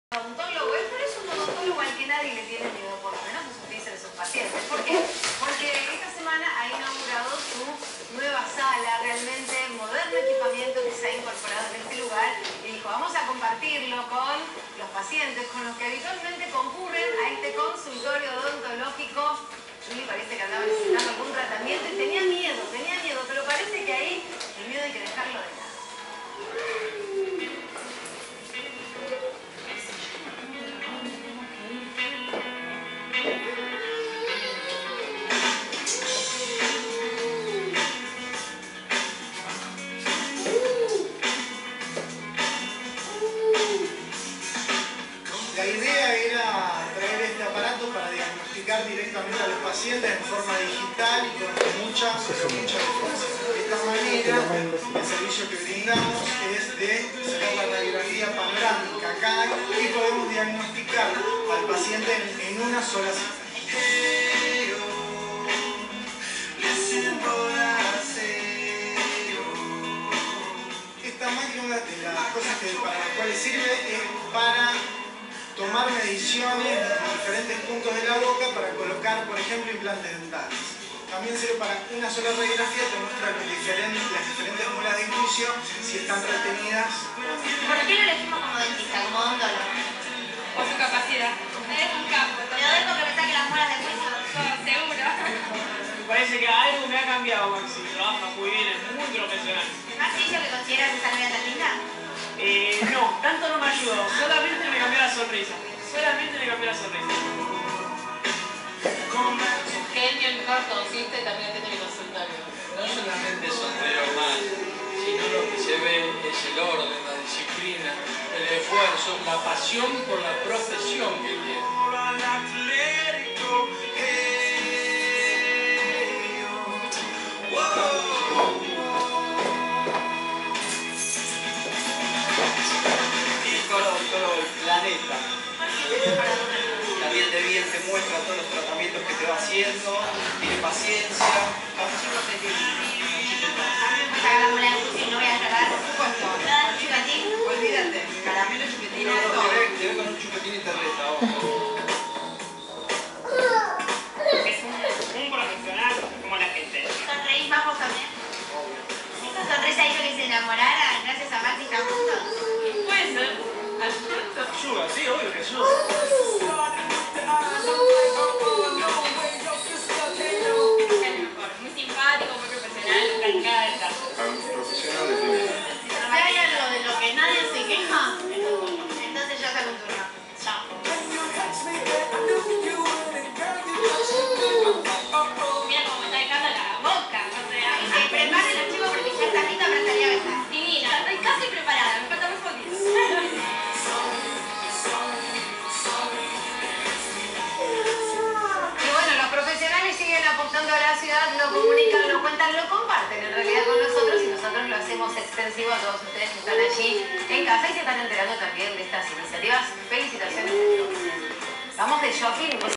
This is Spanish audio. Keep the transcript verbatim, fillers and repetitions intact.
Odontólogo, pero es un odontólogo al que nadie le tiene miedo, por lo menos eso dicen sus pacientes. ¿Por qué? Porque esta semana ha inaugurado su nueva sala, realmente moderno equipamiento que se ha incorporado en este lugar, y dijo, vamos a compartirlo con los pacientes, con los que habitualmente concurren a este consultorio odontológico. Juli parece que andaba necesitando algún tratamiento y tenía miedo, tenía miedo, pero parece que ahí el miedo hay que dejarlo de lado. La idea era traer este aparato para diagnosticar directamente a los pacientes en forma digital y con mucha, pero mucha diferencia. De esta manera, el servicio que brindamos es de sacar la radiografía panorámica acá y podemos diagnosticar al paciente en, en una sola cita. Esta máquina, una de las cosas que, para las cuales sirve es para tomar mediciones en diferentes puntos de la boca para colocar, por ejemplo, implantes dentales. También sirve para una sola radiografía, te muestra los diferentes, las diferentes muelas de inclusión, si están retenidas. ¿Por qué lo elegimos como dentista, como odontólogo? Por su capacidad. Es un campo. ¿Te doy porque me saque las muelas de juicio? Seguro. Me parece que algo me ha cambiado, Maxi. Trabaja muy bien, es muy profesional. ¿Marcillo que consideras esa novia tan linda? Eh, no, tanto no me ayudó. Solamente me cambió la sonrisa. Solamente me cambió la sonrisa. Genio en cartoncista y también tiene mi consultorio. No solamente sonreo mal, sino lo que se ve es el orden, la disciplina, el esfuerzo, la pasión por la profesión que tiene. Todo el planeta. También de bien te muestra todos los tratamientos que te va haciendo, tiene paciencia. A mí me saca la muela de juicio y no voy a llorar. Por supuesto. ¿Nada de chupetín? Olvídate, caramelo, chupetín, No, de no, todo. te ve, te ve con un chupetín y te reta, ojo. Es un, un profesional como la gente. ¿Sonreís más vos también? ¿Esa sonrisa hizo que se enamorara gracias a Maxi están juntos? Puede ser. Ayuda, sí, obvio que ayuda. Muy simpático, muy profesional, arrancada del caso. Profesional de primera. Si hay algo de lo que nadie se queja, entonces yo saco un turno. Chao. Mira cómo me está dejando la boca. O sea, Y se prepare el archivo porque ya está lista para salir a besar. divina. Estoy casi preparada, me falta muy poquito. Y bueno, los profesionales siguen apostando a la ciudad, lo comunican, lo cuentan, lo comparten en realidad con nosotros, y nosotros lo hacemos extensivo a todos ustedes que están allí en casa y se están enterando también de estas iniciativas. Felicitaciones. Vamos de shopping.